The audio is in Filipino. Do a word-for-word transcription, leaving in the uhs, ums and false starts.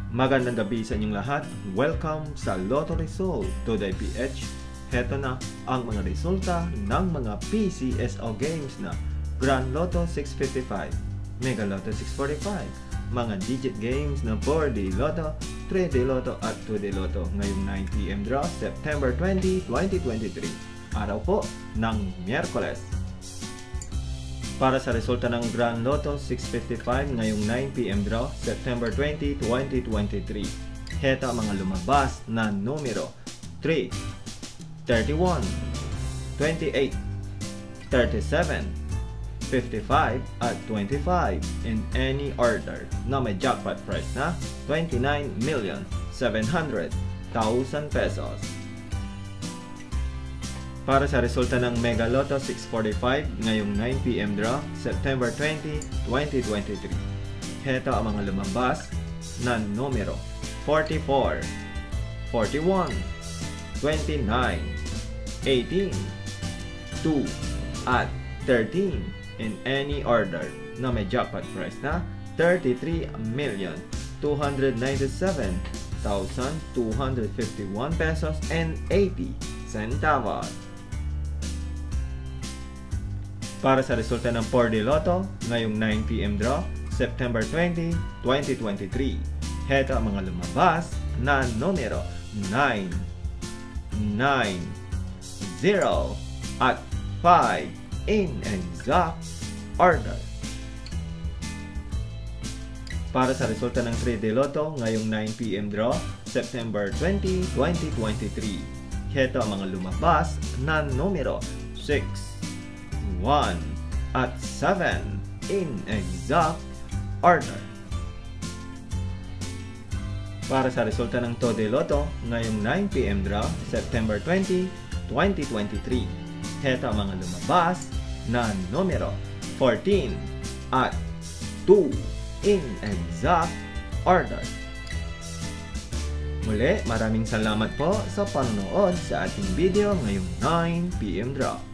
Magandang gabi sa inyong lahat. Welcome sa Lotto Result Today P H. Heto na ang mga resulta ng mga P C S O games na Grand Lotto six fifty-five, Mega Lotto six forty-five, mga digit games na four D Lotto, three D Lotto at two D Lotto ngayong nine p m draw September twentieth, twenty twenty-three. Araw po ng Miyerkules. Para sa resulta ng Grand Lotto six fifty-five ngayong nine p m draw September twentieth, twenty twenty-three. Heto ang mga lumabas na numero three, thirty-one, twenty-eight, thirty-seven, fifty-five at twenty-five in any order na may jackpot price na twenty-nine million seven hundred thousand pesos. Para sa resulta ng Mega Lotto six forty-five ngayong nine p m draw September twentieth, twenty twenty-three. Heto ang mga lumabas na numero forty-four, forty-one, twenty-nine, eighteen, two at thirteen in any order na may jackpot price na thirty-three million two hundred ninety-seven thousand two hundred fifty-one pesos and eighty centavos. Para sa resulta ng four D Lotto ngayong nine p m draw September twentieth, twenty twenty-three. Heto ang mga lumabas na numero nine, nine, zero at five in exact order. Para sa resulta ng three D Lotto ngayong nine p m draw September twentieth, twenty twenty-three. Heto ang mga lumabas na numero six, one at seven in exact order. Para sa resulta ng two D Lotto ngayong nine p m draw September twentieth, twenty twenty-three. Heto ang mga lumabas na numero fourteen at two in exact order. Muli, maraming salamat po sa panonood sa ating video ngayong nine p m draw.